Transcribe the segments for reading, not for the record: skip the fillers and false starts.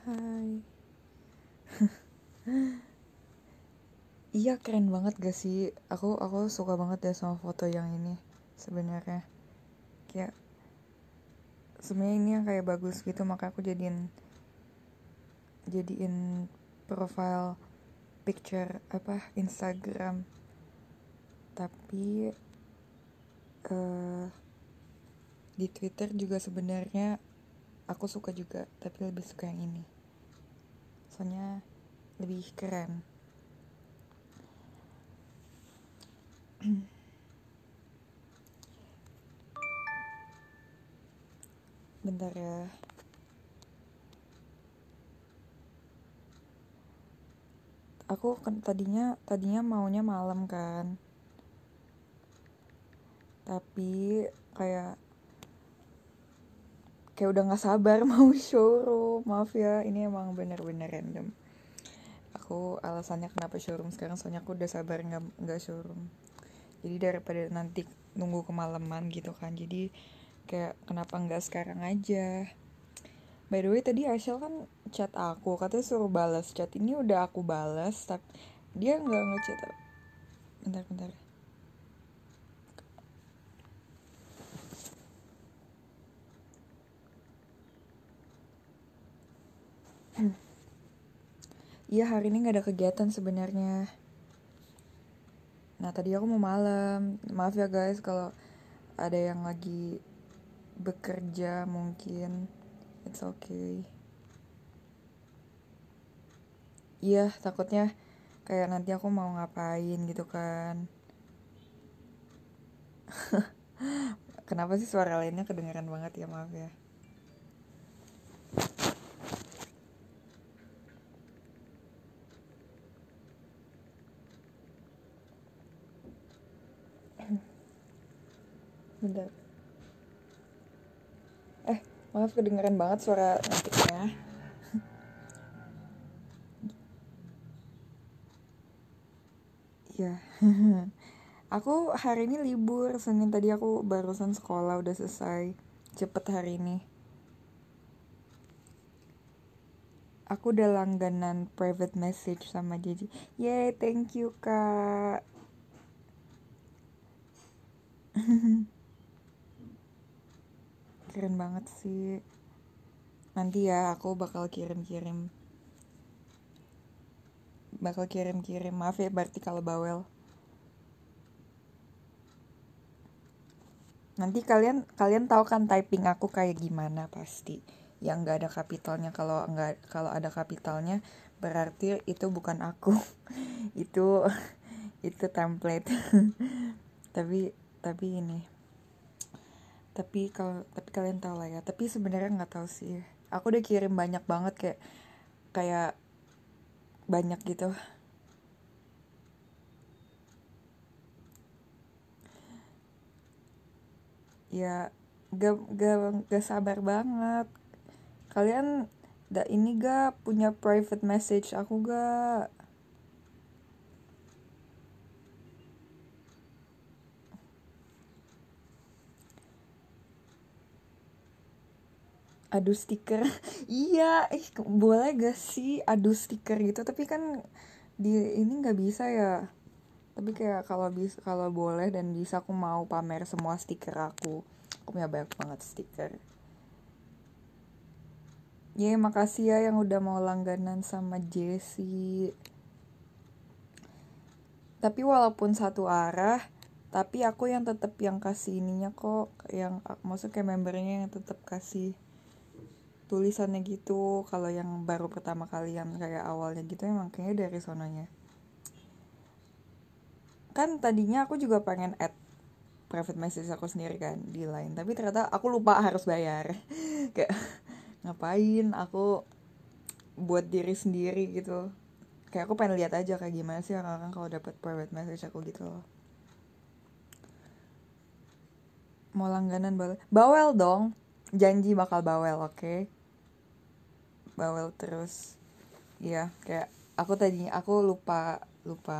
Hai. Iya keren banget gak sih? Aku suka banget ya sama foto yang ini sebenarnya. Kayak sebenarnya ini yang kayak bagus gitu, maka aku jadiin profile picture Instagram. Tapi eh di Twitter juga sebenarnya aku suka juga, tapi lebih suka yang ini. Soalnya lebih keren. Bentar ya. Aku kan tadinya maunya malam kan. Tapi kayak kayak udah nggak sabar mau showroom. Maaf ya, ini emang bener-bener random. Aku alasannya kenapa showroom sekarang soalnya aku udah sabar nggak showroom. Jadi daripada nanti nunggu kemalaman gitu kan, jadi kayak kenapa nggak sekarang aja. By the way tadi Aisyah kan chat aku, katanya suruh balas chat ini, udah aku balas tapi dia nggak ngechat. Bentar. Iya, hari ini nggak ada kegiatan sebenarnya. Nah tadi aku mau malam. Maaf ya guys kalau ada yang lagi bekerja mungkin. It's okay. Iya, takutnya kayak nanti aku mau ngapain gitu kan. Kenapa sih suara lainnya kedengeran banget ya, maaf ya. Bentar. Maaf kedengeran banget suara ngetiknya. Iya. Aku hari ini libur, Senin tadi aku barusan sekolah udah selesai. Cepet hari ini. Aku udah langganan private message sama Jiji. Yay, thank you kak. Keren banget sih. Nanti ya aku bakal kirim-kirim. Maaf ya berarti kalau bawel. Nanti kalian tahu kan typing aku kayak gimana pasti. Yang nggak ada kapitalnya, kalau ada kapitalnya berarti itu bukan aku. itu itu template. tapi tapi ini. Tapi kalian tahu lah ya. Tapi sebenarnya nggak tahu sih. Aku udah kirim banyak banget kayak banyak gitu. Ya gak sabar banget. Kalian ini gak punya private message aku gak? Adu stiker. Iya, boleh gak sih adu stiker gitu? Tapi kan di ini nggak bisa ya. Tapi kayak kalau boleh dan bisa, aku mau pamer semua stiker aku. Aku punya banyak banget stiker. Yeay, makasih ya yang udah mau langganan sama Jessie. Tapi walaupun satu arah, tapi aku yang tetap yang kasih ininya kok, yang maksudnya kayak membernya yang tetap kasih tulisannya gitu. Kalau yang baru pertama kali yang kayak awalnya gitu emang kayaknya dari sononya. Kan tadinya aku juga pengen add private message aku sendiri kan di Line, tapi ternyata aku lupa harus bayar. Kayak ngapain aku buat diri sendiri gitu. Kayak aku pengen lihat aja kayak gimana sih orang-orang kalau dapat private message aku gitu loh. Mau langganan bawel dong, janji bakal bawel, oke? Bawel terus. Iya, kayak aku lupa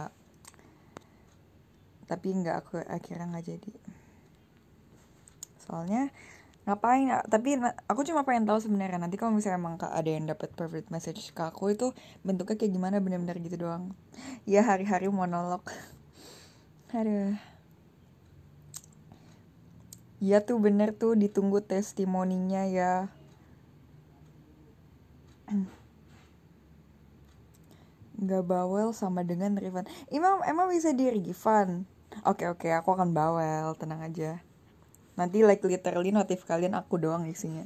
tapi nggak, aku akhirnya nggak jadi. Soalnya Ngapain? Tapi aku cuma pengen tahu sebenarnya nanti kalau misalnya emang ada yang dapat private message ke aku itu bentuknya kayak gimana, bener-bener gitu doang. Ya hari-hari monolog. Aduh. Ya tuh bener tuh, ditunggu testimoninya ya. Nggak bawel sama dengan refund. Emang bisa di refund? Oke, aku akan bawel, tenang aja. Nanti like literally notif kalian aku doang isinya.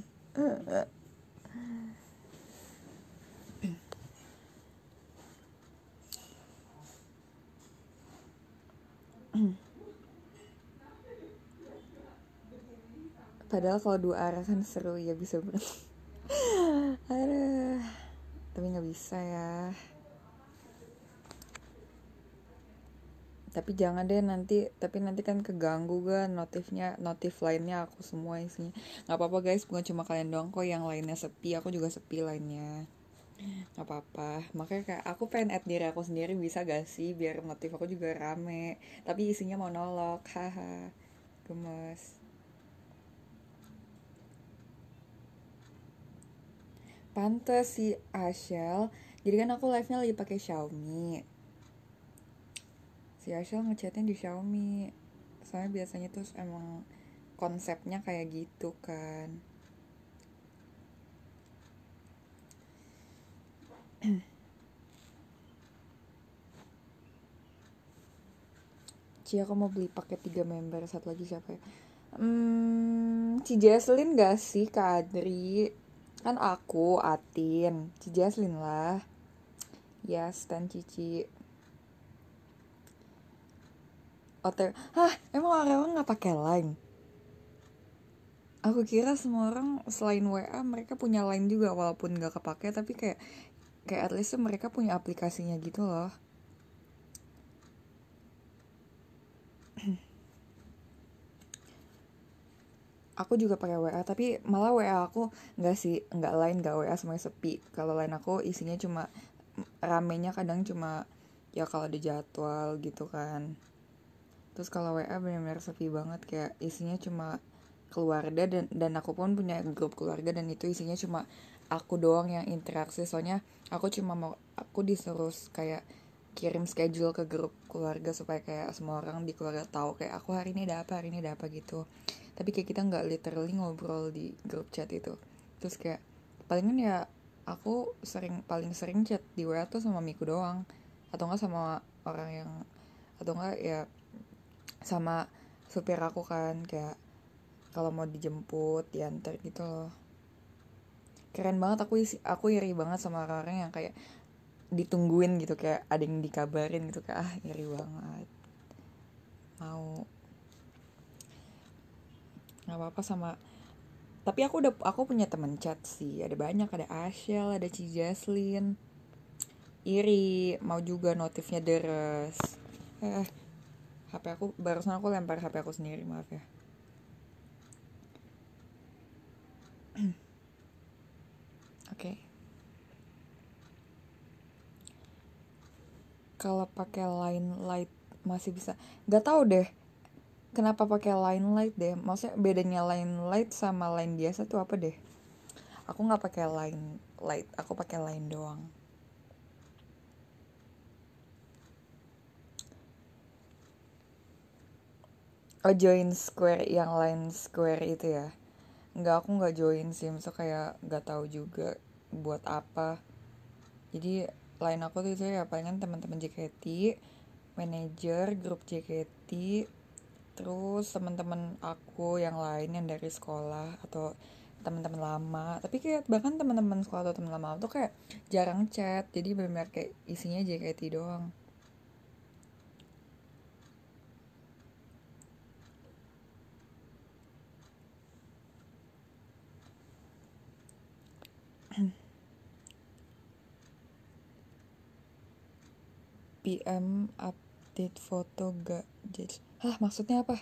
Padahal kalau dua arah kan seru ya, bisa berarti. Aduh, tapi nggak bisa ya. Tapi jangan deh nanti kan keganggu kan notif lainnya aku semua isinya. Nggak apa-apa guys, bukan cuma kalian doang kok yang lainnya sepi, aku juga sepi lainnya. Nggak apa-apa, makanya kayak aku pengen add diri aku sendiri, bisa gak sih biar notif aku juga rame, tapi isinya monolog, haha, gemes. Pantes si Ashel, jadi kan aku live nya lagi pakai Xiaomi, si Ashel ngechatnya di Xiaomi, soalnya biasanya tuh emang konsepnya kayak gitu kan. Ci, aku mau beli paket 3 member. Satu lagi siapa ya? Ci Jesslyn gak sih, Kak Adri? Kan aku, Atin, Ci Jesslyn lah. Yes, dan Cici. Hah, emang orang-orang gak pakai line? Aku kira semua orang selain WA mereka punya line juga, walaupun gak kepake, tapi kayak at least mereka punya aplikasinya gitu loh. Aku juga pakai WA, tapi malah WA aku nggak line, nggak WA, semuanya sepi. Kalau line aku isinya cuma ramenya kadang cuma ya kalau ada jadwal gitu kan. Terus kalau WA benar-benar sepi banget, kayak isinya cuma keluarga, dan aku pun punya grup keluarga dan itu isinya cuma aku doang yang interaksi. Soalnya aku disuruh kayak kirim schedule ke grup keluarga supaya kayak semua orang di keluarga tahu kayak aku hari ini ada apa gitu. Tapi kayak kita nggak literally ngobrol di grup chat itu. Terus kayak palingan ya aku paling sering chat di WA tuh sama Miku doang, atau enggak sama orang yang, atau enggak ya sama supir aku kan, kayak kalau mau dijemput diantar gitu loh. Keren banget, aku iri banget sama orang-orang yang kayak ditungguin gitu, kayak ada yang dikabarin gitu, kayak iri banget. Mau nggak apa-apa sama, tapi aku punya temen chat sih, ada banyak, ada Ashel, ada Ci Jaslyn. Iri mau juga notifnya deres. HP aku barusan aku lempar HP aku sendiri, maaf ya. Oke. Kalau pakai line light masih bisa. Gak tau deh kenapa pakai line light deh. Maksudnya bedanya line light sama line biasa tuh apa deh? Aku nggak pakai line light, aku pakai line doang. Oh, join square, yang line square itu ya? Nggak, aku nggak join sih, maksudnya kayak nggak tahu juga buat apa. Jadi line aku tuh itu ya palingan teman-teman JKT, manajer grup JKT, terus teman-teman aku yang lain yang dari sekolah atau teman-teman lama. Tapi kayak bahkan teman-teman sekolah atau teman lama tuh kayak jarang chat, jadi benar-benar kayak isinya JKT doang. PM update foto gak jadi. Hah, maksudnya apa?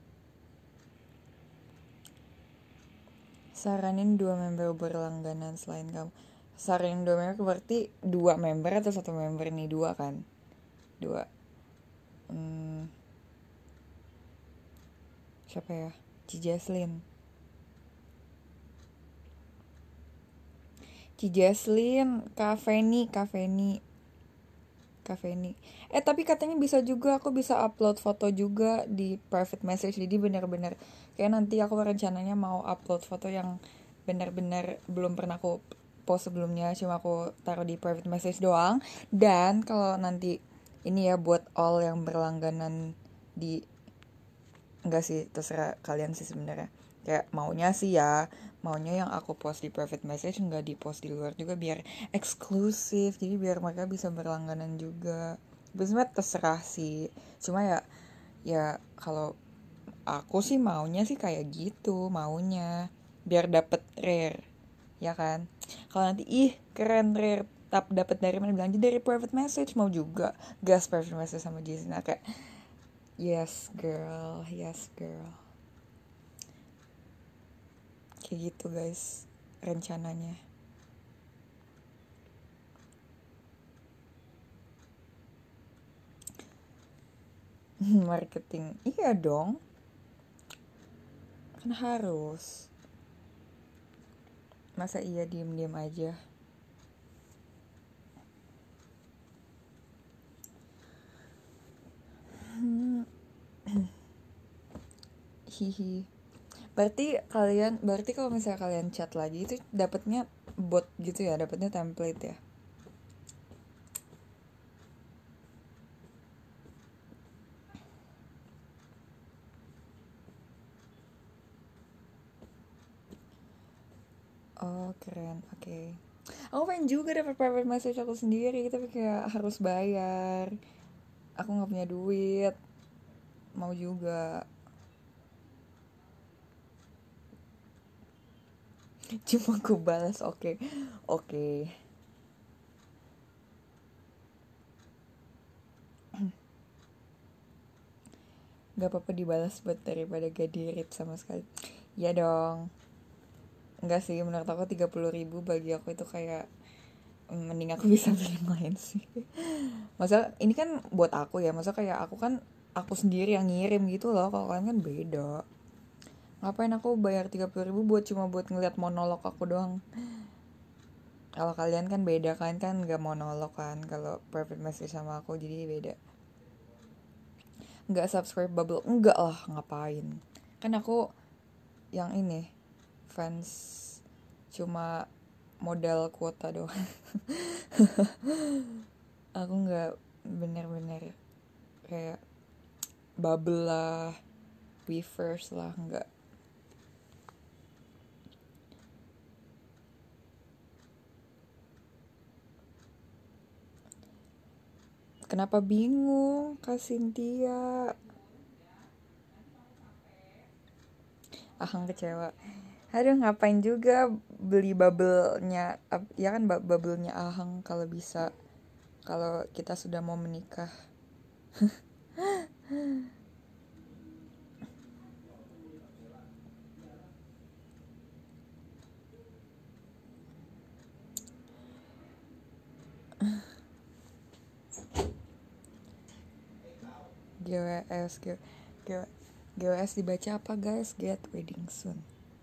Saranin 2 member berlangganan selain kamu. Saranin 2 member berarti 2 member atau 1 member nih? 2 kan? 2. hmm, Siapa ya? Ci Jaslyn. Ci Jesslyn, Kak Feni. Tapi katanya bisa juga, aku bisa upload foto juga di private message. Jadi bener-bener kayak nanti aku rencananya mau upload foto yang bener-bener belum pernah aku post sebelumnya, cuma aku taruh di private message doang. Dan kalau nanti ini ya buat all yang berlangganan di, enggak sih, terserah kalian sih sebenarnya. Kayak maunya sih ya, maunya yang aku post di private message nggak di post di luar juga, biar eksklusif, jadi biar mereka bisa berlangganan juga. Sebenarnya terserah sih, cuma ya, ya kalau aku sih maunya sih kayak gitu, maunya biar dapet rare, ya kan. Kalau nanti ih keren rare dapat dari mana, bilang aja dari private message. Mau juga gas private message sama Jason, kayak yes girl, yes girl. Kayak gitu guys rencananya. Marketing, iya dong, kan harus. Masa iya diem-diem aja. Hihi. Berarti kalau misalnya kalian chat lagi itu dapatnya bot gitu ya, dapatnya template ya. Oh keren, oke. Okay. Aku pengen juga dapat private message aku sendiri, tapi kayak harus bayar. Aku nggak punya duit. Mau juga. Cuma aku balas oke, okay. Oke. Okay. Gak apa-apa dibalas buat daripada gak di-read sama sekali. Ya dong. Enggak sih, menurut aku 30.000 bagi aku itu kayak mending aku bisa beli yang lain sih. Masa ini kan buat aku ya, masa kayak aku kan aku sendiri yang ngirim gitu loh. Kalau kalian kan beda. Ngapain aku bayar 30.000 buat cuma buat ngeliat monolog aku doang. Kalau kalian kan beda, kalian kan gak monolog kan kalau private message sama aku, jadi beda. Nggak subscribe bubble, enggak lah, ngapain. Kan aku yang ini fans cuma modal kuota doang. Aku nggak bener-bener kayak bubble lah, Weverse lah, nggak. Kenapa bingung Kak Cynthia? Ahang kecewa. Aduh, ngapain juga beli bubble-nya, ya kan bubble-nya Ahang kalau bisa, kalau kita sudah mau menikah. GWS, GWS dibaca apa guys? Get wedding soon.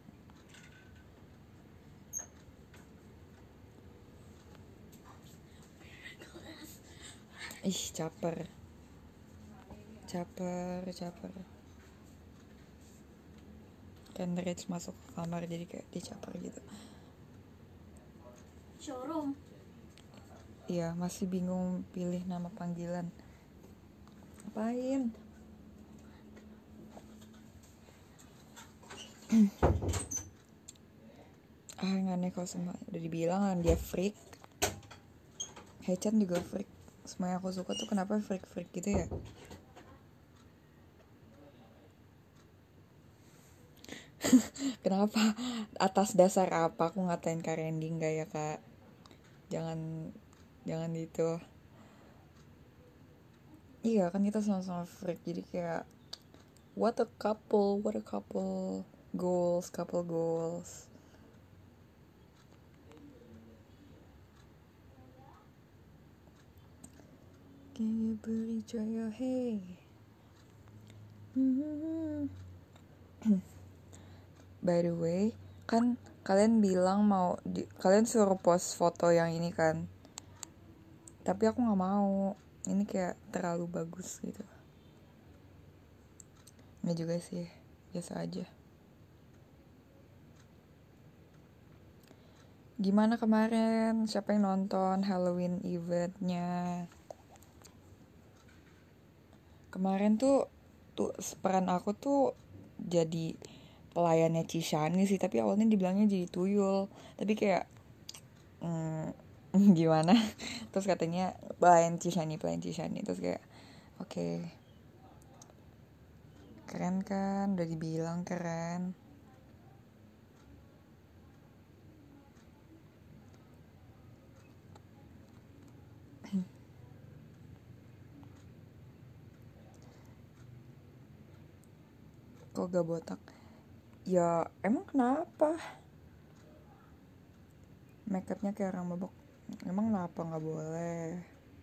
Ih, caper. Kendrick masuk ke kamar jadi kayak dicaper gitu. Showroom. Iya, masih bingung pilih nama panggilan. Ngapain? Yang aneh kok semua. Udah dibilang kan dia freak. Hechan juga freak. Semua yang aku suka tuh kenapa freak-freak gitu ya? Kenapa? Atas dasar apa aku ngatain Kak Randy? Enggak ya kak? Jangan gitu. Iya kan kita sama-sama freak, jadi kayak what a couple goals, couple goals. Kayak beri jaya hey. By the way, kan Kalian bilang kalian suruh post foto yang ini kan, tapi aku nggak mau. Ini kayak terlalu bagus gitu. Nggak juga sih, biasa aja. Gimana kemarin? Siapa yang nonton Halloween eventnya? Kemarin tuh peran aku tuh jadi pelayannya Cishani sih, tapi awalnya dibilangnya jadi tuyul. Tapi kayak gimana? Terus katanya pelayan Cishani. Terus kayak oke. Keren kan? Udah dibilang keren. Kok gak botak? Ya emang kenapa? Makeupnya kayak orang mabok. Emang kenapa gak boleh?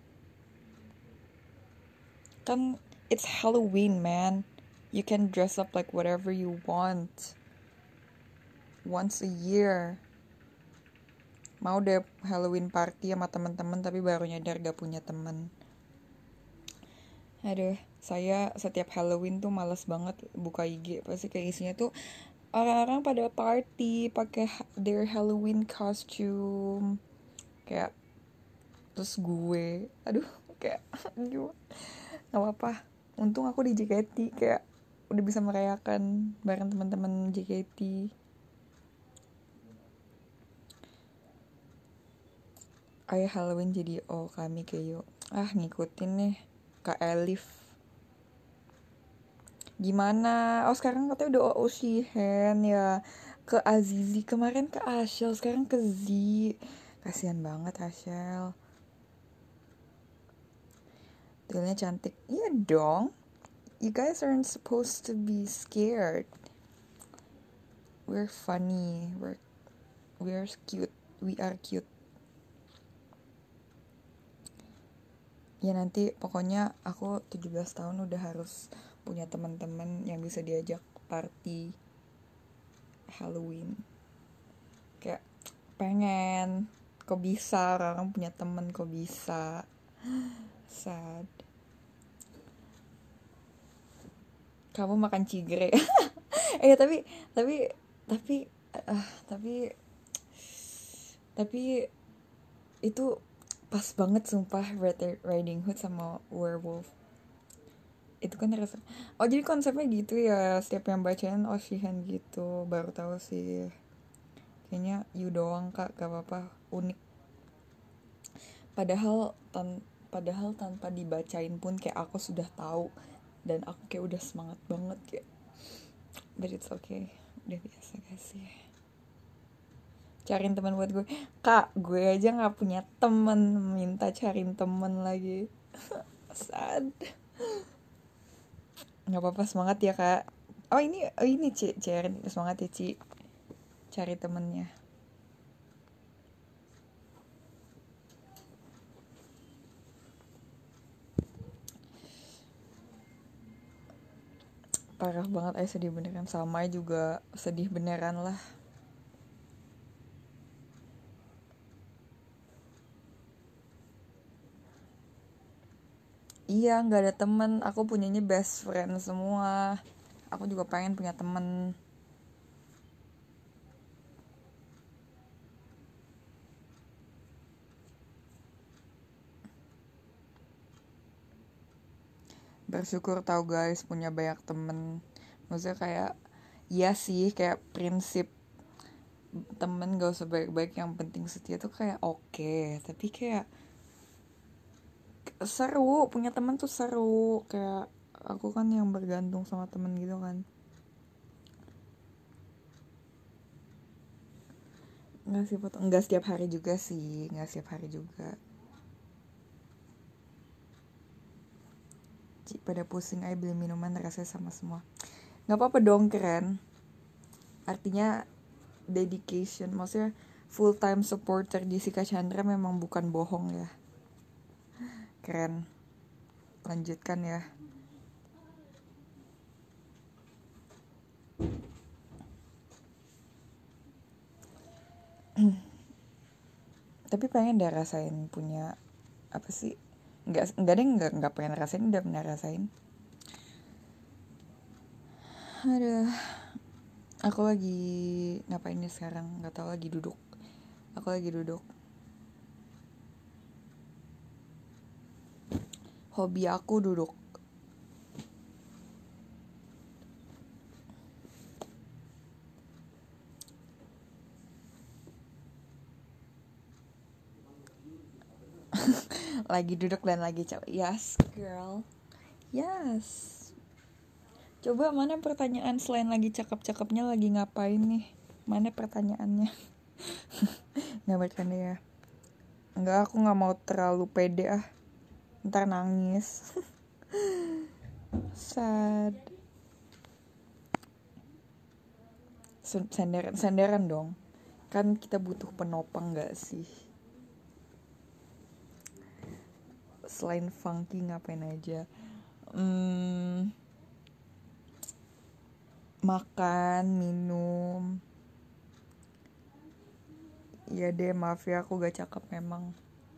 Kan it's Halloween, man. You can dress up like whatever you want. Once a year. Mau deh Halloween party sama teman-teman tapi baru nyadar gak punya teman. Aduh, saya setiap Halloween tuh males banget buka IG. Pasti kayak isinya tuh orang-orang pada party pakai their Halloween costume. Kayak terus gue, aduh kayak aduh nggak apa-apa. Untung aku di JKT kayak udah bisa merayakan bareng teman-teman JKT. Ayo Halloween jadi kami kayak yuk. Ngikutin nih Kak Elif. Gimana? Sekarang katanya udah Shihen ya. Ke Azizi kemarin, ke Ashel, sekarang ke Z. Kasian banget Ashel. Tuilnya cantik. Iya dong. You guys aren't supposed to be scared. We're funny. We're cute. We are cute. Ya nanti pokoknya aku 17 tahun udah harus punya teman-teman yang bisa diajak party Halloween. Kayak pengen, kok bisa orang punya temen, kok bisa. Sad. Kamu makan cigre. tapi tapi tapi tapi itu pas banget sumpah Red Riding Hood sama Werewolf. Itu kan rasa. Jadi konsepnya gitu ya, setiap yang bacain Shihen gitu. Baru tahu sih. Kayaknya you doang Kak, gak apa-apa, unik. Padahal tanpa dibacain pun kayak aku sudah tahu dan aku kayak udah semangat banget kayak. But it's okay, udah biasa gak sih. Cariin teman buat gue. Kak, gue aja nggak punya temen, minta cariin temen lagi. Sad. Nggak apa-apa, semangat ya Kak. Ini Ci, cariin semangat ya Ci. Cari temennya. Parah banget, sedih beneran. Sama juga sedih beneran lah. Iya, nggak ada temen. Aku punyanya best friend semua. Aku juga pengen punya temen. Bersyukur tahu guys punya banyak temen. Maksudnya kayak, iya sih kayak prinsip temen gak usah baik-baik, yang penting setia tuh kayak oke. Tapi kayak seru, punya temen tuh seru. Kayak aku kan yang bergantung sama temen gitu kan. Nggak setiap hari juga sih, nggak setiap hari juga. Cik pada pusing aja beli minuman rasanya sama semua. Nggak apa-apa dong, keren. Artinya dedication, maksudnya full time supporter Jessica Chandra memang bukan bohong ya. Keren. Lanjutkan ya. Tapi pengen deh rasain punya apa sih, nggak pengen rasain, udah pernah rasain. Aduh, aku lagi ngapain nih sekarang, nggak tahu, lagi duduk. Aku lagi duduk. Hobi aku duduk. Lagi duduk dan lagi capek. Yes girl, yes. Coba mana pertanyaan selain lagi cakep-cakepnya, lagi ngapain nih? Mana pertanyaannya? Nggak bercanda ya. Enggak, aku nggak mau terlalu pede ah. Ntar nangis. Sad. Senderan dong. Kan kita butuh penopang nggak sih? Selain funky ngapain aja? Makan, minum. Iya deh, maaf ya, aku gak cakep memang.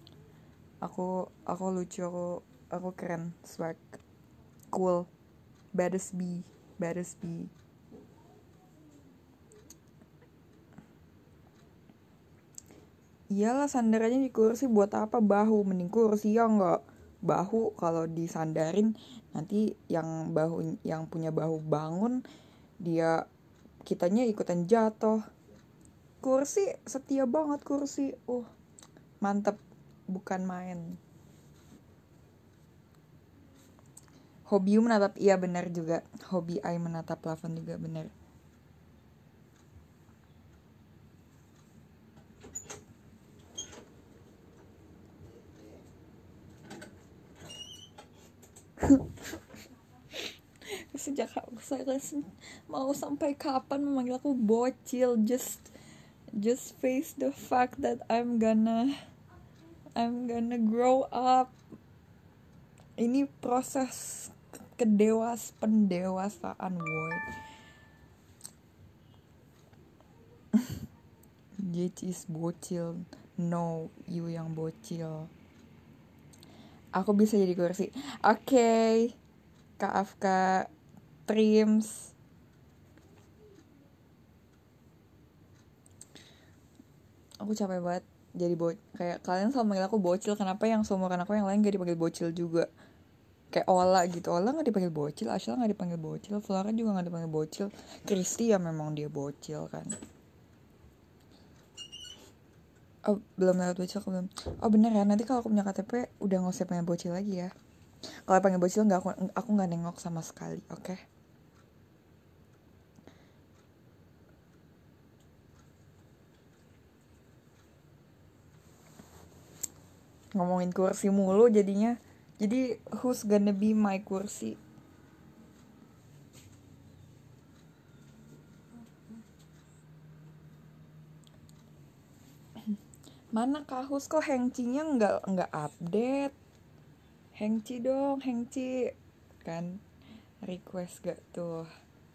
Aku lucu, aku keren, swag, cool, baddest bee. Iyalah, sandarannya di kursi buat apa bahu? Mending kursi ya nggak? Bahu kalau disandarin nanti yang punya bahu bangun, dia kitanya ikutan jatuh. Kursi setia banget kursi. Mantep, bukan main. Hobi menatap, iya benar juga. Hobi I menatap plafon juga benar. Sejak saya mau sampai kapan memanggil aku bocil? Just face the fact that I'm gonna grow up. Ini proses pendewasaan, boy. Jich is bocil. No, you yang bocil. Aku bisa jadi kursi. Oke. Kak Afka Trims. Aku capek banget jadi kayak kalian selalu manggil aku bocil. Kenapa yang seumuran aku yang lain gak dipanggil bocil juga? Kayak Ola gitu, Ola gak dipanggil bocil, Ashla gak dipanggil bocil, Flora juga gak dipanggil bocil. Kristi ya memang dia bocil kan. Oh belum lewat bocil, aku belum. Oh bener ya, nanti kalau aku punya KTP udah gak usah panggil bocil lagi ya. Kalau panggil bocil aku gak nengok sama sekali, oke? Ngomongin kursi mulu jadinya. Jadi who's gonna be my kursi? Mana Kahus, kok Hengcinya nggak update? Hengci dong, Hengci. Kan request gak tuh?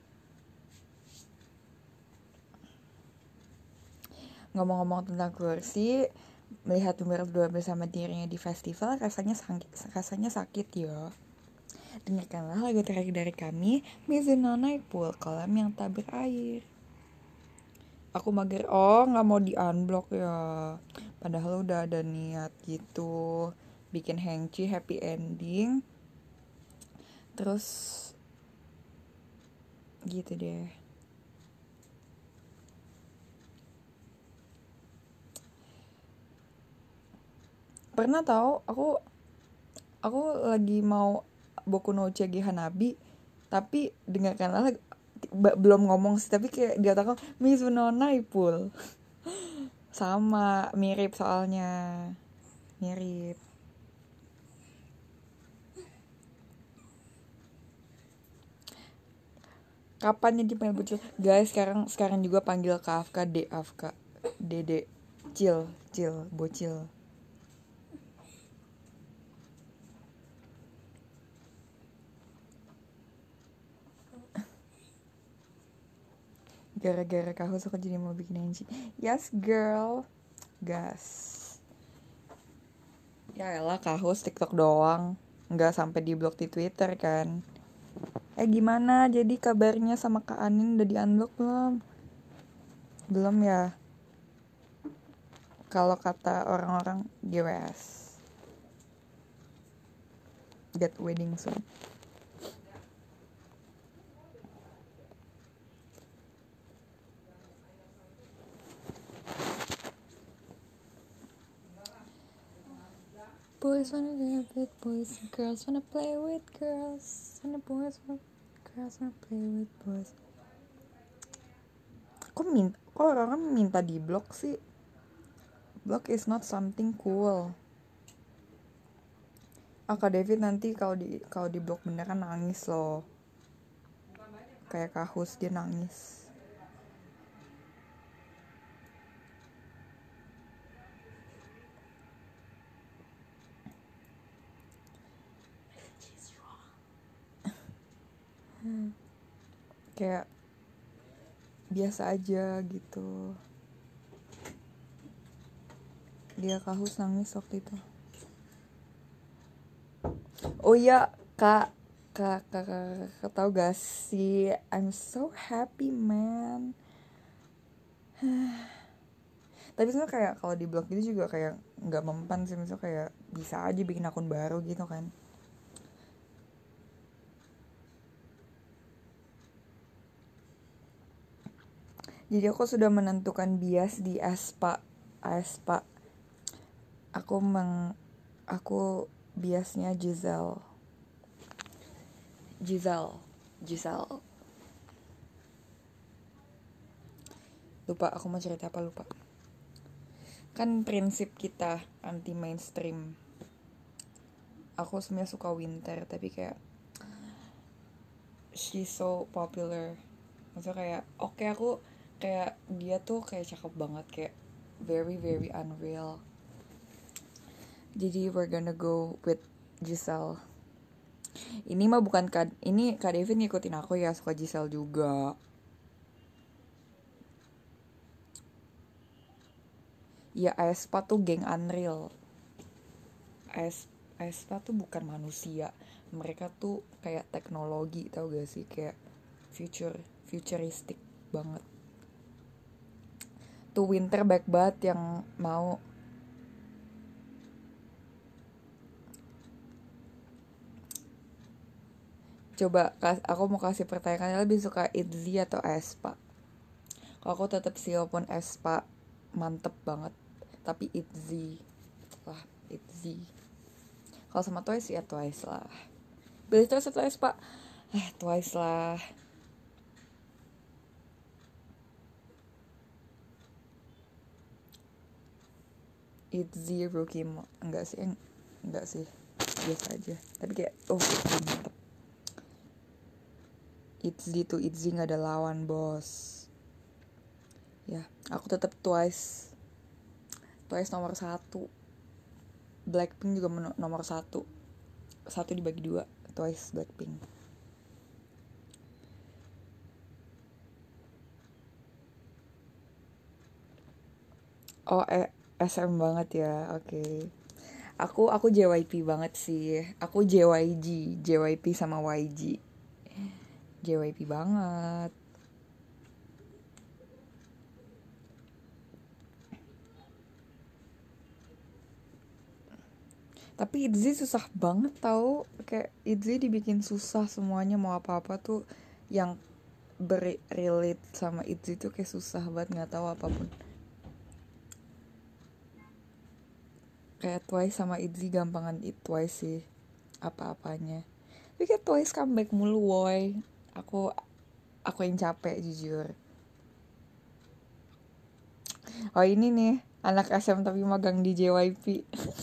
Ngomong-ngomong tentang kursi, melihat Umar berdua bersama dirinya di festival rasanya sakit ya. Dengarkanlah lagu terakhir dari kami, Mizuno Pool, kolam yang tak berair. Aku mager, nggak mau di unblock ya. Padahal udah ada niat gitu, bikin Hengci happy ending. Terus gitu deh. Pernah tahu aku lagi mau Boku no Uchi Hanabi, tapi dengarkanlah belum ngomong sih, tapi kayak di otak aku Mizuno Pool. Sama, mirip soalnya. Mirip. Kapan jadi panggil bocil? Guys, sekarang juga panggil ke Afka, Afka. Dede. Cil, bocil. Gara-gara kahus aku jadi mau bikin Henci. Yes girl. Gas. Ya elah Kahus TikTok doang, nggak sampai di blok di Twitter kan. Gimana jadi kabarnya sama Kak Anin, udah di unblock belum? Belum ya. Kalau kata orang-orang GWS, get wedding soon. Boys wanna live with boys, and girls wanna play with girls, and the girls wanna play with boys. Kok orang-orang minta di blok sih? Blok is not something cool. Kak David nanti kalau di blok beneran nangis loh. Kayak Kahus, dia nangis. Kayak biasa aja gitu. Dia Kahus nangis waktu itu. Oh iya, Kak tahu gak sih, I'm so happy man. Tapi sebenarnya kayak kalau di blog gitu juga kayak nggak mempan sih, misalnya kayak bisa aja bikin akun baru gitu kan. Jadi aku sudah menentukan bias di Aespa. Aku biasnya Giselle. Lupa aku mau cerita apa, lupa. Kan prinsip kita anti mainstream. Aku sebenarnya suka Winter, tapi kayak she's so popular. Maksudnya kayak oke, aku kayak dia tuh kayak cakep banget, kayak very very unreal. Jadi we're gonna go with Giselle. Ini mah bukan ini Kak Devin ngikutin aku ya, suka Giselle juga. Ya Aespa tuh geng unreal. Aespa tuh bukan manusia, mereka tuh kayak teknologi, tau gak sih, kayak futuristic banget. Tuh Winter baik banget yang mau. Coba aku mau kasih pertanyaan, lebih suka ITZY atau Aespa? Kalau aku tetap sih, walaupun Aespa mantep banget, tapi ITZY lah, ITZY. Kalau sama Twice ya Twice lah. Beli Twice atau Aespa? Twice lah. ITZY Rookie enggak sih, biasa aja. Tapi kayak mantep. ITZY nggak ada lawan, bos. Ya, aku tetap Twice nomor 1. Blackpink juga nomor 1 dibagi 2, Twice, Blackpink. SM banget ya, oke. Aku JYP banget sih. Aku JYP sama YG. JYP banget. Tapi ITZY susah banget tau. Kayak ITZY dibikin susah semuanya, mau apa-apa tuh yang relate sama ITZY tuh kayak susah banget, nggak tahu apapun. Kayak Twice sama ITZY gampangan Twice sih apa-apanya. Tapi kayak Twice comeback mulu, woy. Aku yang capek jujur. Oh ini nih, anak SM tapi magang di JYP.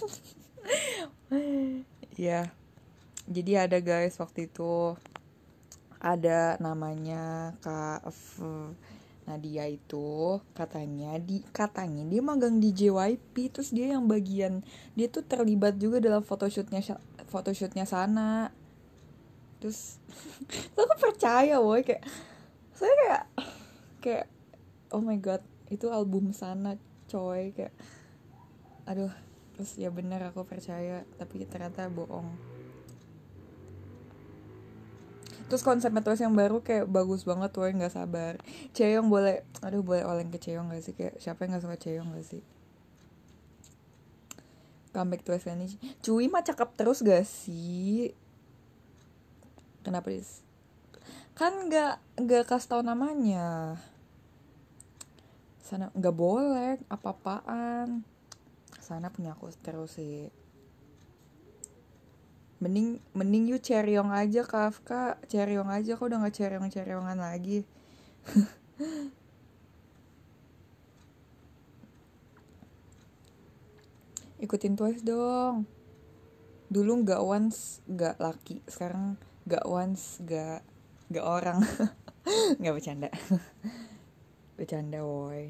Ya, jadi ada guys waktu itu, ada namanya Kak Nah dia itu katanya dia magang di JYP, terus dia yang bagian, dia tuh terlibat juga dalam photoshootnya sana. Terus aku percaya, woy, kayak saya kayak oh my god, itu album sana, coy, kayak aduh, Terus ya bener, aku percaya, tapi ternyata bohong. Terus konsepnya Twice yang baru kayak bagus banget tuh, nggak sabar. Chaeyoung boleh, aduh boleh oleng ke Chaeyoung gak sih? Kayak siapa yang nggak suka Chaeyoung gak sih? Comeback Twice kan nih. Cui mah cakep terus gak sih? Kenapa dis? Kan nggak kasih tau namanya. Sana nggak boleh apa-apaan. Sana punya aku terus sih. Mending you Chaeyoung aja, Kafka. Chaeyoung aja, kok udah nggak Chaeyoungan lagi. Ikutin Twice dong. Dulu nggak once nggak laki, sekarang nggak once nggak orang. Nggak bercanda. Bercanda woy.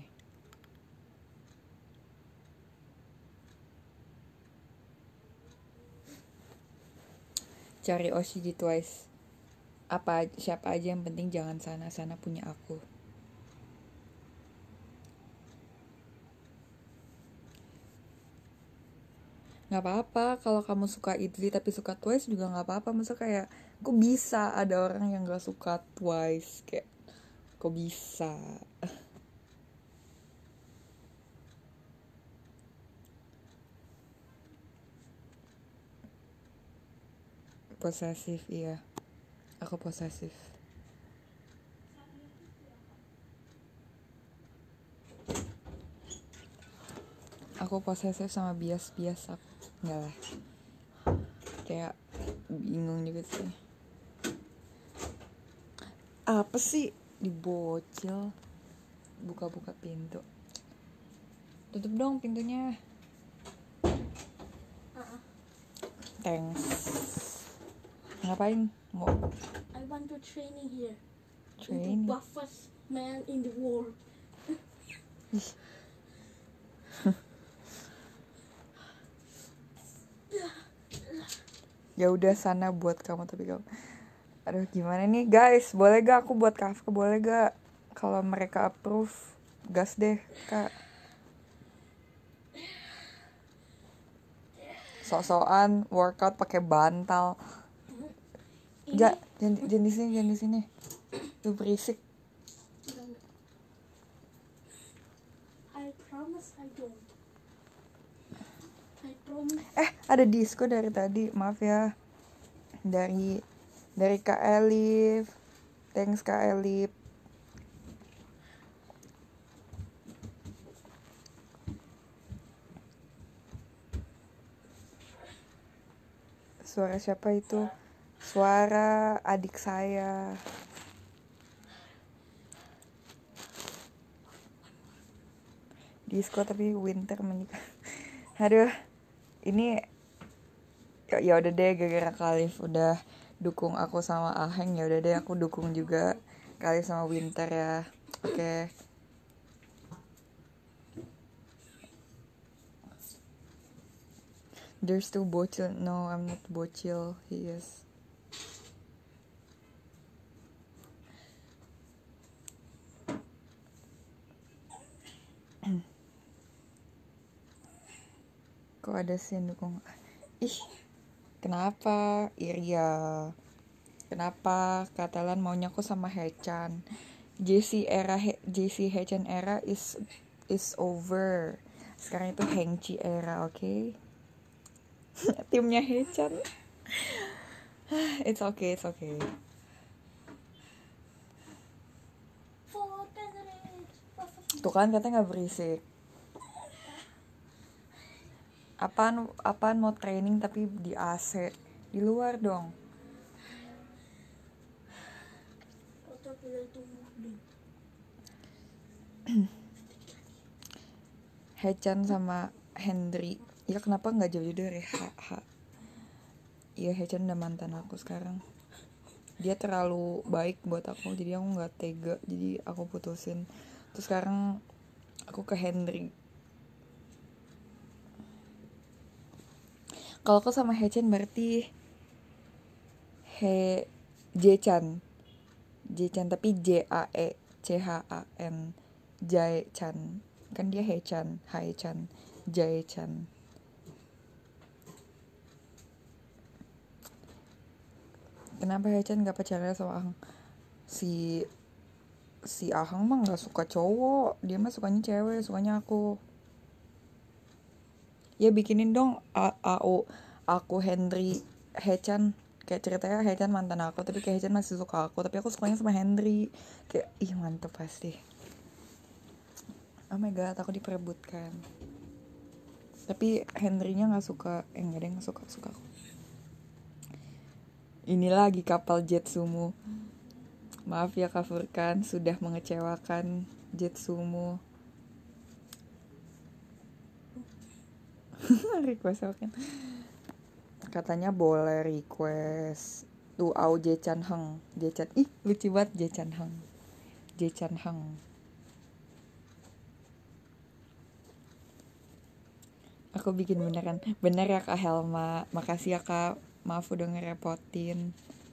Cari Oshi di Twice. Siapa aja, yang penting jangan sana punya aku. Nggak apa-apa kalau kamu suka Itzy tapi suka Twice juga nggak apa-apa. Masa kayak kok bisa ada orang yang nggak suka Twice, kayak kok bisa. Posesif, iya, aku posesif. Aku posesif sama bias aku. Enggak lah, kayak bingung juga sih. Apa sih dibocil? Buka-buka pintu. Tutup dong pintunya. Thanks. Ngapain? Mau I want to training here. train? The buffest man in the world. Ya udah sana buat kamu, tapi kamu, aduh gimana nih guys, boleh gak aku buat Kafka, boleh gak? Kalau mereka approve, gas deh kak. Sok-sokan workout pakai bantal. Jangan di sini. Tuh berisik. I promise I don't. I promise. Ada disco dari tadi, maaf ya. Dari Kak Elif. Thanks Kak Elif. Suara siapa itu? Suara adik saya. Disco tapi winter menikah. Aduh, ini ya udah deh, gara-gara Khalif udah dukung aku sama Aheng, ya udah deh aku dukung juga Khalif sama Winter ya. Oke. There's two bocil. No, I'm not bocil. He is. Kok ada sih yang dukung? Ih, kenapa? Iria. Kenapa Katalan maunya aku sama Hechan? JC Hechan era is over. Sekarang itu Hengchi era, oke? Okay? Timnya Hechan. It's okay. Tuh kan katanya nggak berisik. Apaan mau training tapi di AC, di luar dong. Hechan sama Hendry, ya kenapa nggak jauh-jauh dari ya Hechan udah mantan aku sekarang. Dia terlalu baik buat aku, jadi aku nggak tega, jadi aku putusin. Terus sekarang aku ke Hendry. Kalau aku sama Hechan berarti J-chan tapi Jaechan, Jae-chan. Kan dia Hechan, Hae-chan, Jae-chan. Kenapa Hechan gak pacaran sama Ahang? Si Ahang mah gak suka cowok, dia mah sukanya cewek, sukanya aku. Ya bikinin dong aku Henry Hechan. Kayak ceritanya Hechan mantan aku, tapi kayak Hechan masih suka aku, tapi aku sukanya sama Henry. Kayak ih mantep pasti. Oh my god, aku diperebutkan. Tapi Henry-nya gak suka, enggak ada yang suka aku. Ini lagi kapal Jetsumu. Maaf ya Kak Furkan, sudah mengecewakan Jetsumu. Request apa? Katanya boleh request tuh au Jechan Heng. Jechan, ih lucu banget Jechan Heng. Jechan Heng. Aku bikin beneran. Bener ya Kak Helma. Makasih ya Kak. Maaf udah ngerepotin.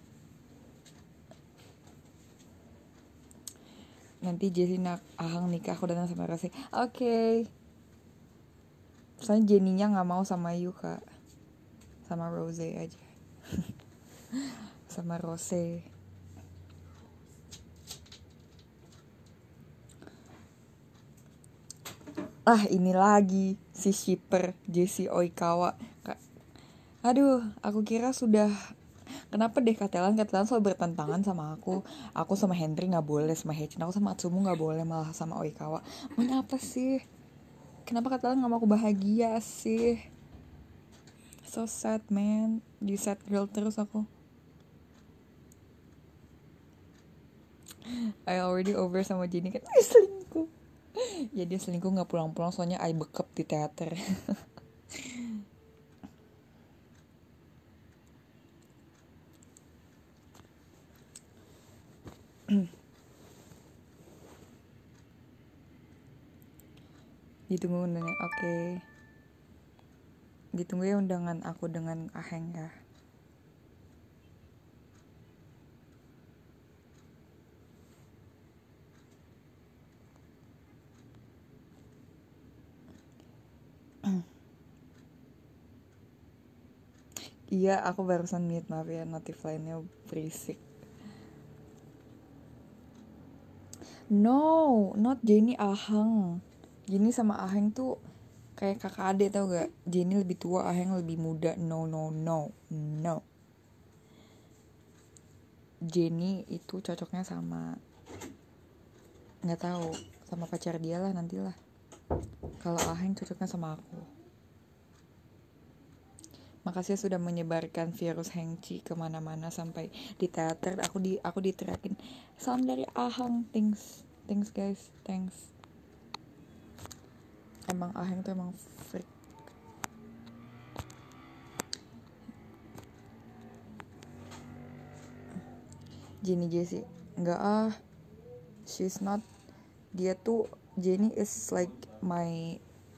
Nanti Jessie Ahang nikah aku datang sama Rose. Oke. Soalnya Jenny-nya gak mau sama you Kak. Sama Rose aja. Sama Rose. Ini lagi si shipper Jessie Oikawa. Aduh, aku kira sudah. Kenapa deh Katelan selalu bertentangan sama aku. Aku sama Henry gak boleh, sama Hechin. Aku sama Atsumu gak boleh, malah sama Oikawa. Maunya apa sih? Kenapa Katelan gak mau aku bahagia sih? So sad man. Di sad girl terus aku. I already over sama Jenny kan. Selingkuh. Ya dia selingkuh gak pulang-pulang, soalnya I bekep di teater. Ditunggu undangan, oke. Ditunggu ya undangan aku dengan Aheng ya. Iya, aku barusan mute, maaf ya, notif lainnya berisik. No, not Jenny, Aheng. Jenny sama Aheng tuh kayak kakak adik, tau gak? Jenny lebih tua, Aheng lebih muda. No. Jenny itu cocoknya sama, nggak tahu, sama pacar dia lah nantilah. Kalau Aheng cocoknya sama aku. Makasih sudah menyebarkan virus Hengci kemana-mana sampai di teater. Aku diteriakin salam dari Aheng. Thanks guys, thanks. Emang Aheng tuh emang freak. Jenny Jessie enggak she's not. Dia tuh Jenny is like my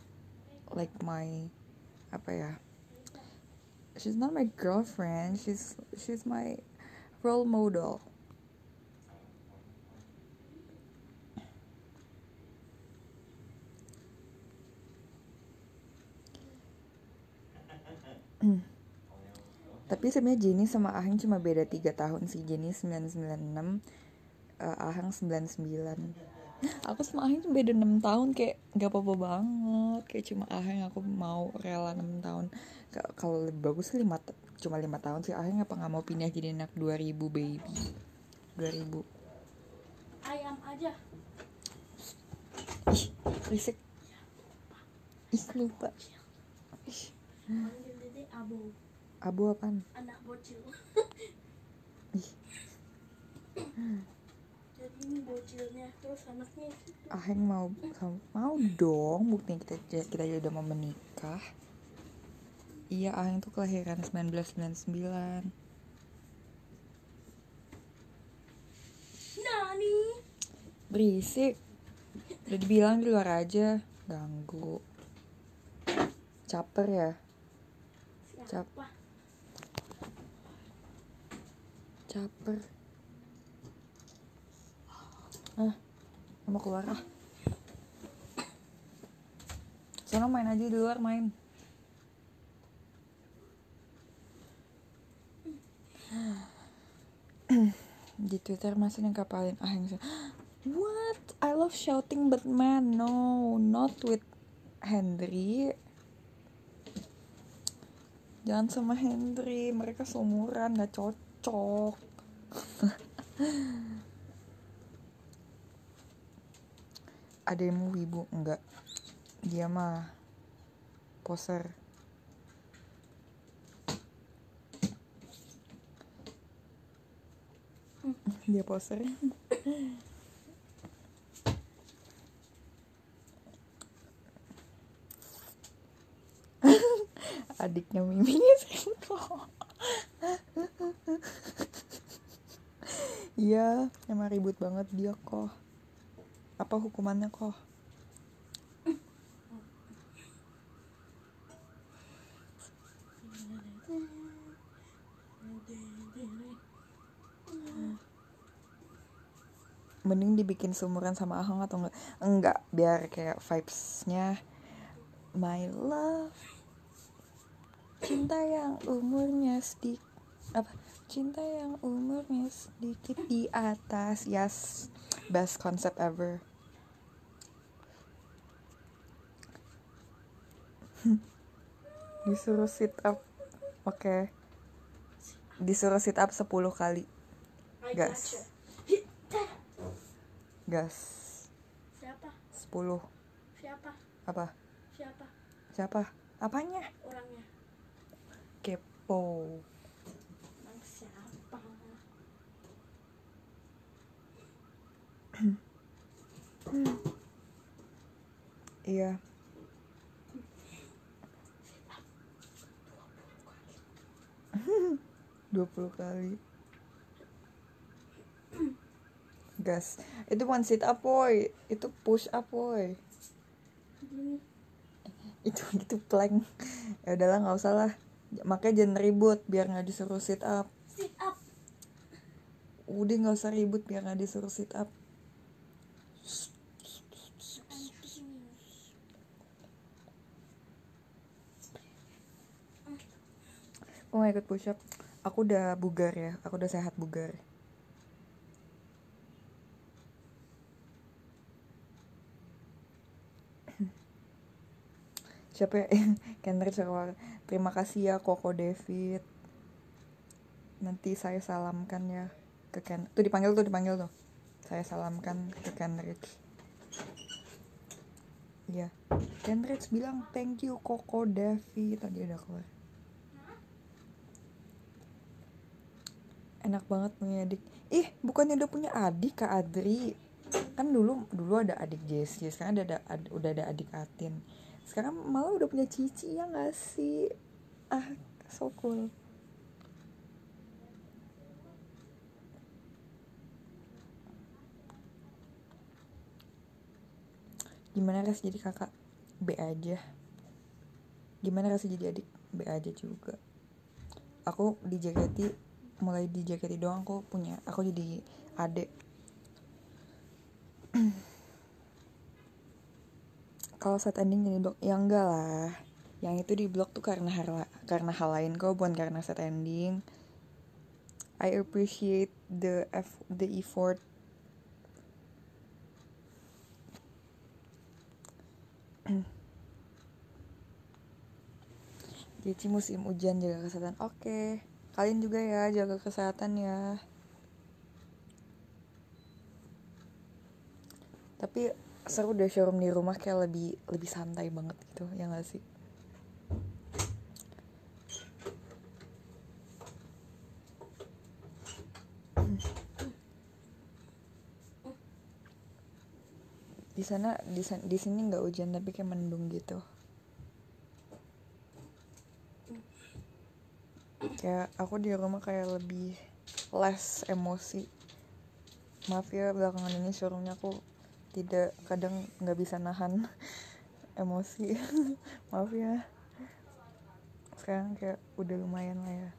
apa ya, she's not my girlfriend, she's my role model. Tapi sebenarnya Jenny sama Aheng cuma beda 3 tahun sih. Jenny 996, Aheng 99. Aku sama Aheng cuma beda 6 tahun, kayak gak apa-apa banget. Kayak cuma Aheng aku mau rela 6 tahun. Kalau lebih bagus sih cuma 5 tahun sih. Aheng apa gak mau pindah jadi anak 2000 baby. 2000. Ayam aja. Ih, risik. Ih, lupa. Ih. Panggil Dede Abu. Abu apaan? Anak bocil. Ih. Jadi ini bocilnya, terus anaknya. Aheng mau dong, buktinya kita udah mau menikah. Iya, Aheng tuh kelahiran 1999. Nani? Berisik. Udah dibilang di luar aja, ganggu. Caper ya? Siapa? Caper. Mau keluar ah. Soalnya main aja di luar, main. Di Twitter masih yang kapalin Aheng. What? I love shouting but man, no, not with Hendry. Jangan sama Hendry, mereka seumuran, gak cocok. Ada yang wibu? Enggak. Dia mah poser. Dia poser. Adiknya Mimi selingkuh. Iya, emang ribut banget dia kok. Apa hukumannya kok? Mending dibikin seumuran sama Ahong atau enggak? Enggak, biar kayak vibes-nya my love. Cinta yang umurnya sedikit apa? Cinta yang umurnya sedikit di atas. Yes, best concept ever. Disuruh sit up. Oke. Disuruh sit up 10 kali. Gas. Gas. Siapa? 10. Siapa? Apa? Siapa? Siapa? Apanya? Orangnya. Kepo. Emang siapa? Iya. Dua 20 kali. Gas. Itu bukan sit up boy, itu push up boy. Itu plank. Ya udahlah, nggak usah lah. Makanya jangan ribut biar nggak disuruh sit up. Sit up. Udah nggak usah ribut biar nggak disuruh sit up. Aku nggak ikut push up. Aku udah bugar ya. Aku udah sehat bugar. Siapa ya? Kendrick Serwal. Terima kasih ya Koko David. Nanti saya salamkan ya ke Ken. Tuh dipanggil tuh. Saya salamkan ke Kendrick. Iya. Kendrick bilang thank you Koko David. Tadi udah keluar. Enak banget punya adik. Ih, bukannya udah punya adik Kak Adri? Kan dulu ada adik Jessie, sekarang udah ada adik Atin. Sekarang malah udah punya Cici, ya gak sih? Ah, so cool. Gimana rasanya jadi kakak? B aja. Gimana rasanya jadi adik? B aja juga. Aku mulai dijaketi doang aku jadi adik. Kalau set ending jadi blok, ya enggak lah. Yang itu di blok tuh karena hal lain kok, bukan karena set ending. I appreciate the effort. Cici musim hujan, jaga kesehatan. Oke. Kalian juga ya, jaga kesehatan ya. Tapi seru deh showroom di rumah, kayak lebih santai banget gitu, ya nggak sih? Di sini nggak hujan tapi kayak mendung gitu. Kayak aku di rumah kayak lebih less emosi. Maaf ya, belakangan ini showroomnya aku kadang nggak bisa nahan emosi. Maaf ya. Sekarang kayak udah lumayan lah ya.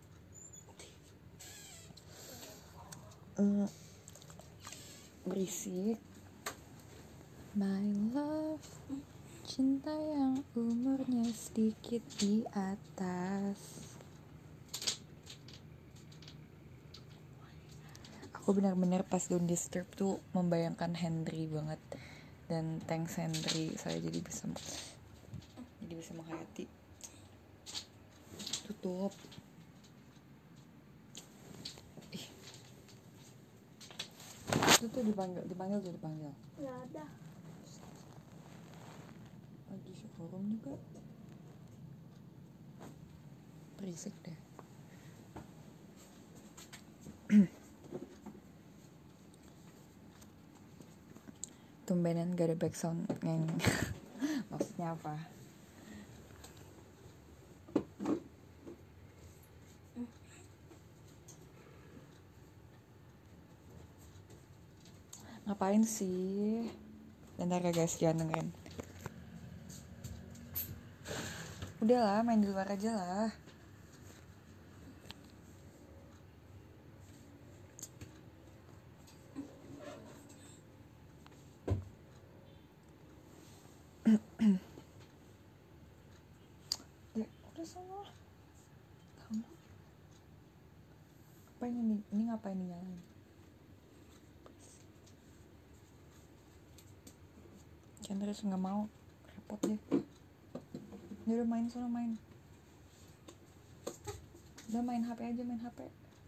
Berisik. My love, cinta yang umurnya sedikit di atas. Aku benar-benar pas Don't Disturb tuh membayangkan Henry banget. Dan thanks Henry, saya jadi bisa menghayati. Tutup. Itu tuh dipanggil. Nggak ada. Lagi showroom juga. Berisik deh. Tumbenan gak ada backsound ngeng. Maksudnya apa? Ngapain sih? Bentar ya guys, jangan dengerin. Udahlah, main di luar aja lah. Udah sana. Kamu ngapain ini? Ini ngapain nyalain? Jangan terus nggak mau, repot deh. Dia udah main sana main. Udah main HP aja, main HP.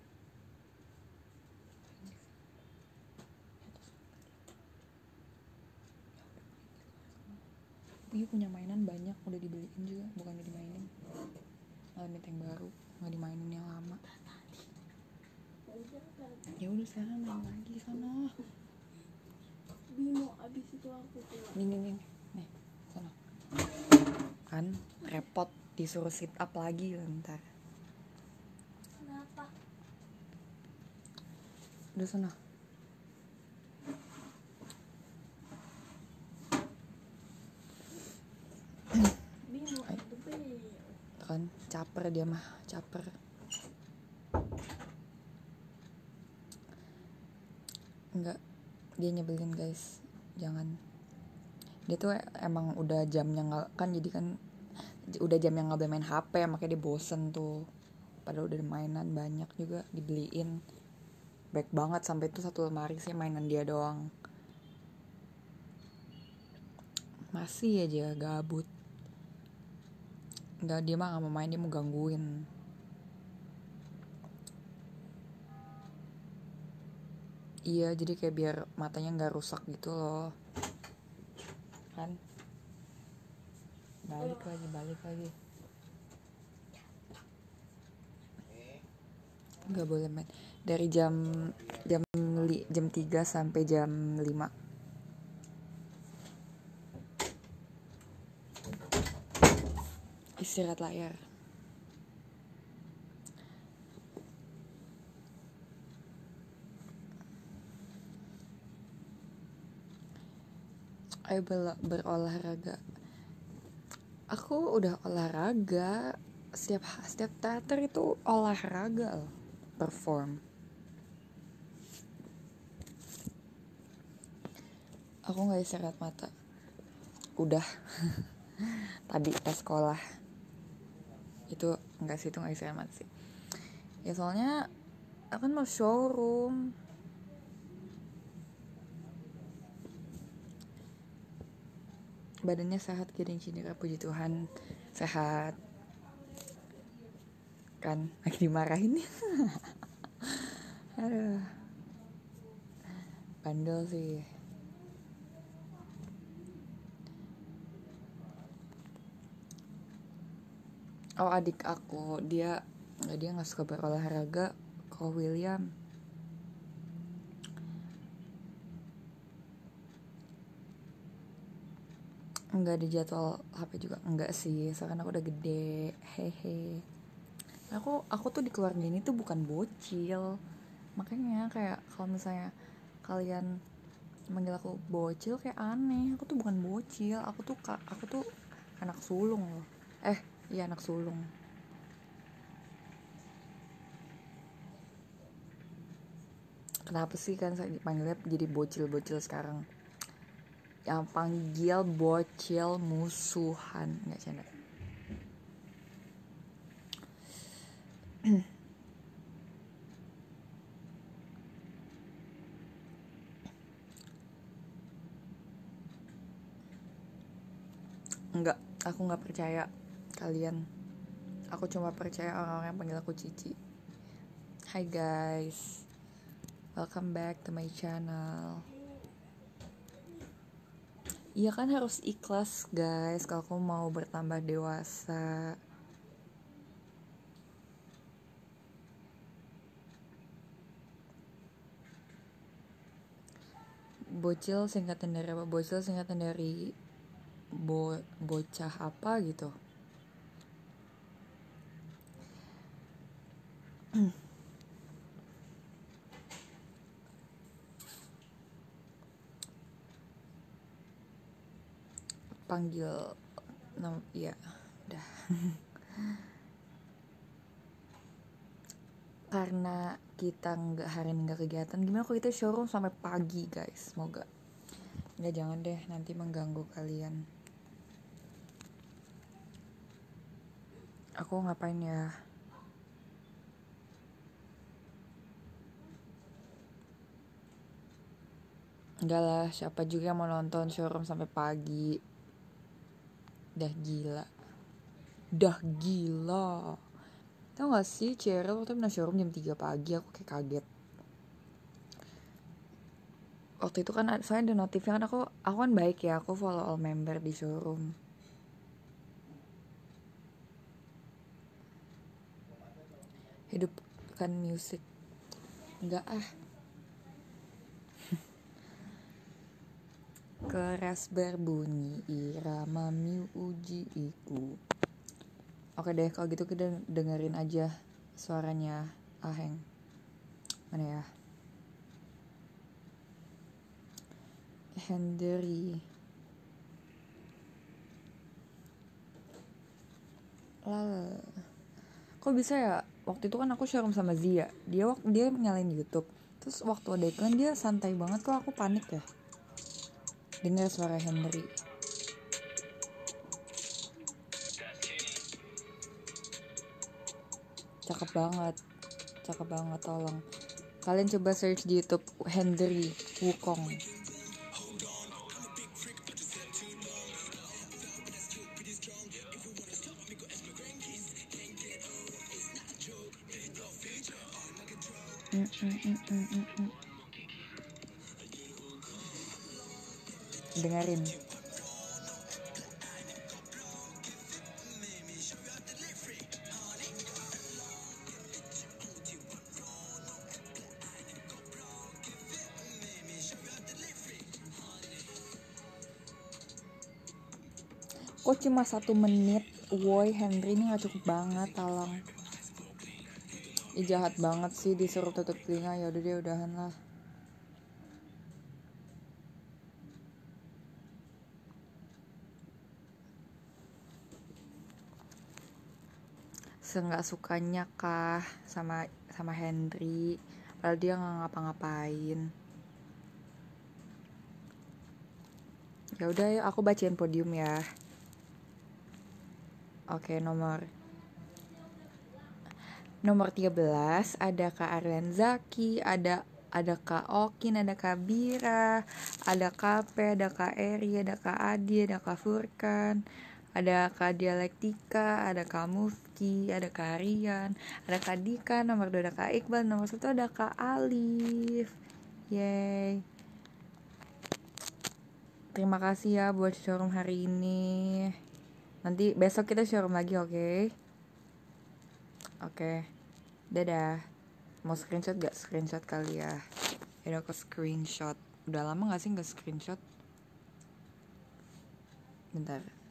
Iya punya mainan banyak, udah dibeliin juga, bukan dimainin. Malah minta yang baru, nggak dimainin yang lama. Ya udah sekarang main lagi sana. Bimo abis itu aku keluar. Nih, sana. Kan repot disuruh sit up lagi bentar. Kenapa? Udah sana. Bimo itu Kan caper dia mah, caper. Enggak, dia nyebelin guys, jangan. Dia tuh emang udah jamnya kan, jadi kan udah jamnya nggak boleh main HP, makanya dia bosen tuh. Padahal udah mainan banyak juga dibeliin, baik banget, sampai tuh satu lemari sih mainan dia doang. Masih aja gabut. Enggak, dia mah nggak mau main, dia mau gangguin. Iya, jadi kayak biar matanya nggak rusak gitu loh. Kan? Balik lagi. Nggak boleh main. Dari jam 3 sampai jam 5. Istirahat layar. Ayo berolahraga. Aku udah olahraga. Setiap teater itu olahraga loh. Perform. Aku gak istirahat mata. Udah. Tadi pas sekolah. Itu gak istirahat mata sih. Ya soalnya aku kan mau showroom. Badannya sehat, kiring cedera, puji Tuhan sehat. Kan lagi dimarahin. Aduh, bandel sih. Oh, adik aku, dia nggak suka berolahraga. Kalau William nggak ada jadwal HP juga, enggak sih, soalnya aku udah gede. Hehe. Aku tuh di keluarga ini tuh bukan bocil, makanya kayak kalau misalnya kalian manggil aku bocil kayak aneh. Aku tuh bukan bocil, aku tuh anak sulung loh. Iya, anak sulung. Kenapa sih kan saya dipanggilnya jadi bocil sekarang? Yang panggil bocil musuhan, nggak canda. aku nggak percaya kalian. Aku cuma percaya orang-orang yang panggil aku Cici. Hai guys, welcome back to my channel. Iya kan harus ikhlas guys kalau aku mau bertambah dewasa. Bocil singkatan dari apa? Bocil singkatan dari bocah apa gitu. Panggil ya udah. Karena kita hari ini nggak kegiatan, gimana kalau kita showroom sampai pagi guys? Semoga nggak, jangan deh, nanti mengganggu kalian. Aku ngapain ya? Enggak lah, siapa juga yang mau nonton showroom sampai pagi? Dah gila. Tau gak sih, Cheryl waktu itu showroom jam 3 pagi, aku kayak kaget. Waktu itu kan soalnya ada notifnya kan, aku kan baik ya, aku follow all member di showroom. Hidup kan musik. Enggak ah. Keras berbunyi irama miu uji iku. Oke deh, kalau gitu kita dengerin aja suaranya Aheng. Mana ya? Henry. Lala. Kok bisa ya? Waktu itu kan aku showroom sama Zia. Dia nyalain YouTube. Terus waktu ada iklan dia santai banget, kok aku panik ya. Dengar suara Henry. Cakep banget, tolong. Kalian coba search di YouTube Henry Wukong. Dengerin. Kok cuma 1 menit? Woi Henry, ini gak cukup banget, tolong. Jahat banget sih disuruh tutup telinga. Ya udah deh, udahan lah. Seenggak sukanya kah sama Henry, padahal dia nggak ngapa-ngapain. Ya udah, yuk aku bacain podium ya. Oke, nomor 13 ada Kak Arlen Zaki, ada Kak Okin, ada Kak Bira, ada Kak P, ada Kak Eri, ada Kak Adi, ada Kak Furkan, ada Kak Dialektika, ada Kak Mufti, ada Kak Rian, ada Kak Dika, nomor 2 ada Kak Iqbal, nomor 1 ada Kak Alif. Yeay. Terima kasih ya buat showroom hari ini. Nanti besok kita showroom lagi, oke? Oke. Dadah. Mau screenshot gak? Screenshot kali ya. Yaudah aku screenshot. Udah lama gak sih gak screenshot? Bentar.